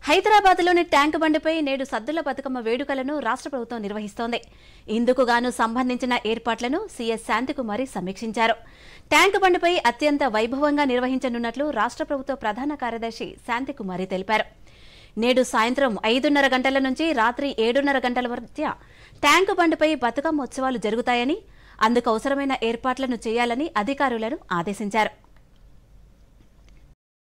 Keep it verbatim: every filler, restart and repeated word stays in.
హైదరాబాద్లోని ట్యాంక్ బండిపై నేడు సద్దుల బతుకమ్మ వేడుకలను రాష్ట్ర ప్రభుత్వం నిర్వహిస్తోంది. ఇందుకు గాను సంబంధించిన ఏర్పాట్లను సీఎస్ శాంతికుమారి సమీక్షించారు. ట్యాంక్ బండిపై అత్యంత వైభవంగా నిర్వహించనున్నట్లు రాష్ట్ర ప్రభుత్వ ప్రధాన కార్యదర్శి శాంతికుమారి తెలిపారు. నేడు సాయంత్రం ఐదున్నర గంటల నుంచి రాత్రి ఏడున్నర గంటల మధ్య ట్యాంక్ బండిపై బతుకమ్మ ఉత్సవాలు జరుగుతాయని, అందుకు అవసరమైన ఏర్పాట్లను చేయాలని అధికారులను ఆదేశించారు.